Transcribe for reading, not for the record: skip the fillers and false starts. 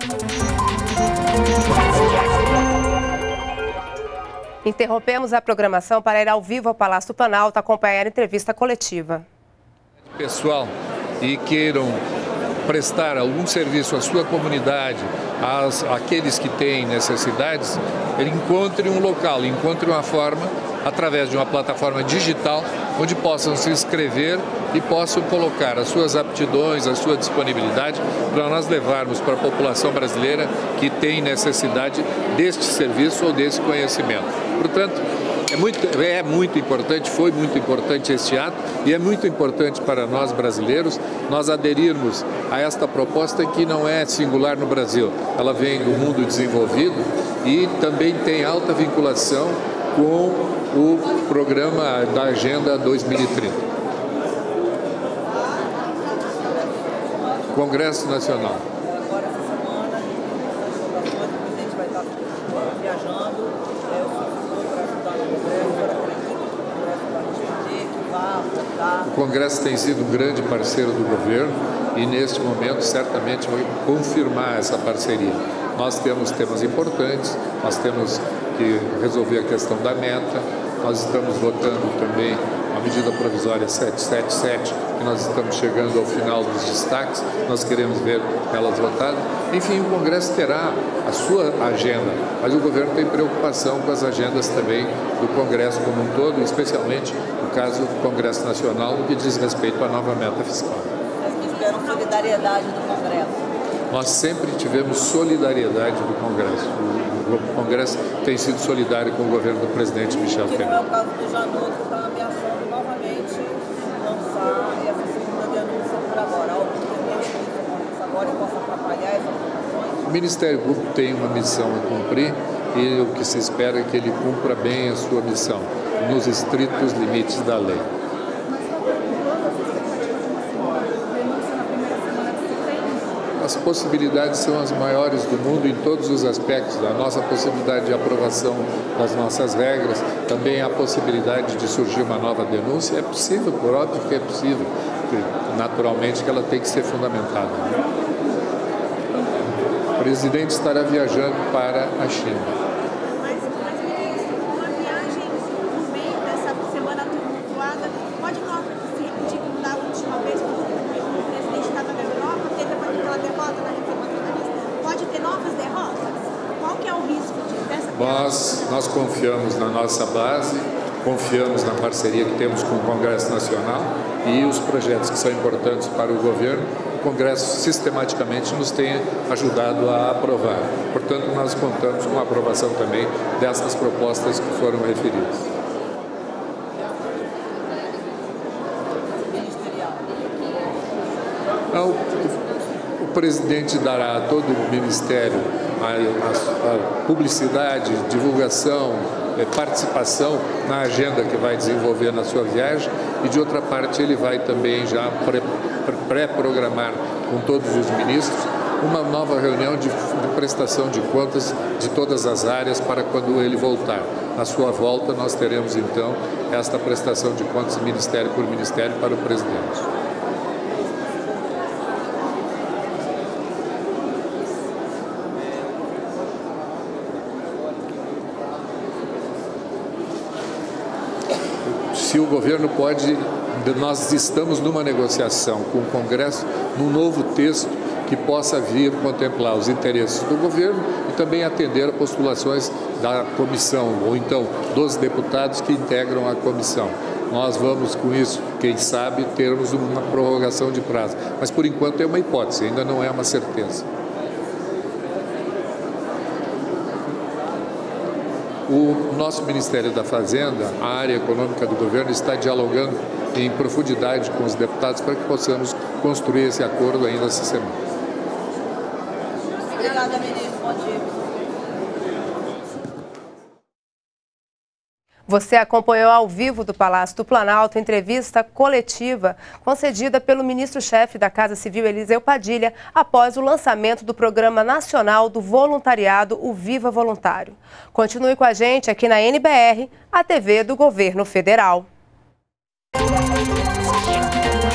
Interrompemos a programação para ir ao vivo ao Palácio do Planalto acompanhar a entrevista coletiva. Pessoal, e queiram prestar algum serviço à sua comunidade, àqueles que têm necessidades, ele encontre um local, encontre uma forma, através de uma plataforma digital, onde possam se inscrever e possam colocar as suas aptidões, a sua disponibilidade, para nós levarmos para a população brasileira que tem necessidade deste serviço ou desse conhecimento. Portanto, é muito importante, foi muito importante este ato e é muito importante para nós brasileiros nós aderirmos a esta proposta que não é singular no Brasil. Ela vem do mundo desenvolvido e também tem alta vinculação com o programa da Agenda 2030. Congresso Nacional. Agora, essa semana, o presidente vai estar viajando, eu fui para ajudar no Congresso, que vá votar. O Congresso tem sido um grande parceiro do governo e, neste momento, certamente vai confirmar essa parceria. Nós temos temas importantes, nós temos que resolver a questão da meta, nós estamos votando também a medida provisória 777, que nós estamos chegando ao final dos destaques, nós queremos ver elas votadas. Enfim, o Congresso terá a sua agenda, mas o governo tem preocupação com as agendas também do Congresso como um todo, especialmente no caso do Congresso Nacional, no que diz respeito à nova meta fiscal. Vocês esperam solidariedade do Congresso? Nós sempre tivemos solidariedade do Congresso. O Congresso tem sido solidário com o governo do presidente Michel Temer. Que não é o caso do Janot, que está ameaçando novamente lançar essa segunda denúncia por agora. Algo que tem agora e possa atrapalhar essas operações? O Ministério Público tem uma missão a cumprir e o que se espera é que ele cumpra bem a sua missão, nos estritos limites da lei. As possibilidades são as maiores do mundo em todos os aspectos. A nossa possibilidade de aprovação das nossas regras, também a possibilidade de surgir uma nova denúncia. É possível, por óbvio que é possível. Naturalmente que ela tem que ser fundamentada. O presidente estará viajando para a China. Mas ministro, uma viagem no meio dessa semana tumultuada, pode não se repetir como da última vez, quando o presidente estava na Europa, teve aquela derrota na reforma trabalhista. Pode ter novas derrotas? Qual que é o risco dessa? Nós confiamos na nossa base, confiamos na parceria que temos com o Congresso Nacional e os projetos que são importantes para o governo. O Congresso sistematicamente nos tem ajudado a aprovar. Portanto, nós contamos com a aprovação também dessas propostas que foram referidas. O presidente dará a todo o Ministério a publicidade, divulgação, participação na agenda que vai desenvolver na sua viagem e, de outra parte, ele vai também já pré-programar com todos os ministros uma nova reunião de prestação de contas de todas as áreas para quando ele voltar. Na sua volta, nós teremos, então, esta prestação de contas ministério por ministério para o presidente. Se o governo pode, nós estamos numa negociação com o Congresso, num novo texto que possa vir contemplar os interesses do governo e também atender a postulações da comissão, ou então dos deputados que integram a comissão. Nós vamos, com isso, quem sabe, termos uma prorrogação de prazo. Mas, por enquanto, é uma hipótese, ainda não é uma certeza. O nosso Ministério da Fazenda, a área econômica do governo, está dialogando em profundidade com os deputados para que possamos construir esse acordo ainda essa semana. Obrigada, ministro. Bom dia. Você acompanhou ao vivo do Palácio do Planalto entrevista coletiva concedida pelo ministro-chefe da Casa Civil, Eliseu Padilha, após o lançamento do Programa Nacional do Voluntariado, o Viva Voluntário. Continue com a gente aqui na NBR, a TV do Governo Federal.